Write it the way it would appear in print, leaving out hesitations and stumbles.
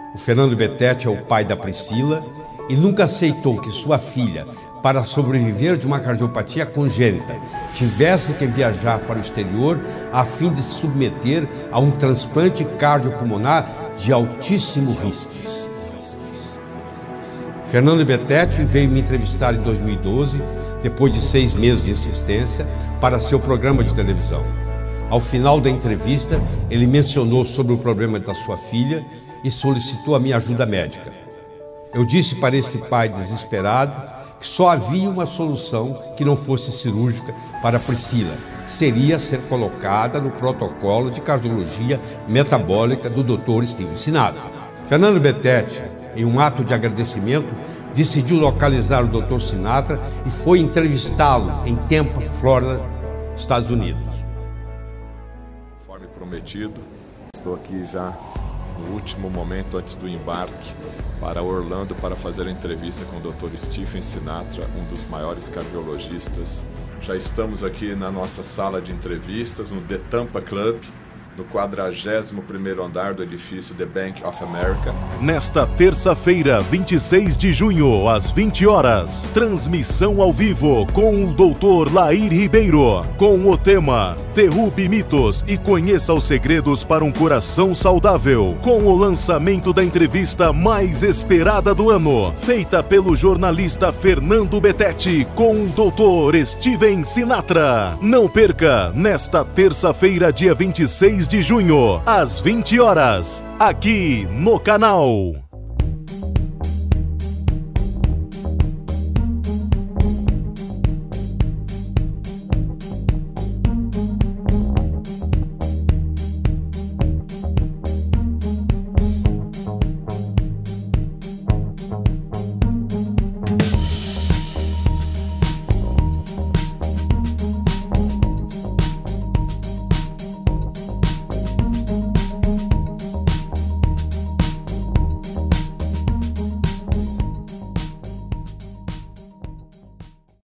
O Fernando Betete é o pai da Priscila e nunca aceitou que sua filha, para sobreviver de uma cardiopatia congênita, tivesse que viajar para o exterior a fim de se submeter a um transplante cardiopulmonar de altíssimo risco. Fernando Betete veio me entrevistar em 2012, depois de 6 meses de insistência, para seu programa de televisão. Ao final da entrevista, ele mencionou sobre o problema da sua filha e solicitou a minha ajuda médica. Eu disse para esse pai desesperado que só havia uma solução que não fosse cirúrgica para Priscila, seria ser colocada no protocolo de cardiologia metabólica do Dr. Steven Sinatra. Fernando Betete, em um ato de agradecimento, decidiu localizar o Dr. Sinatra e foi entrevistá-lo em Tampa, Flórida, Estados Unidos. Conforme prometido, estou aqui já no último momento antes do embarque para Orlando para fazer a entrevista com o Dr. Steven Sinatra, um dos maiores cardiologistas. Já estamos aqui na nossa sala de entrevistas, no The Tampa Club, no 41º andar do edifício The Bank of America. Nesta terça-feira, 26 de junho, às 20 horas, transmissão ao vivo com o Dr. Lair Ribeiro, com o tema Derrube mitos e conheça os segredos para um coração saudável, com o lançamento da entrevista mais esperada do ano, feita pelo jornalista Fernando Betete com o Dr. Steven Sinatra. Não perca, nesta terça-feira, dia 26 de junho, às 20 horas, aqui no canal.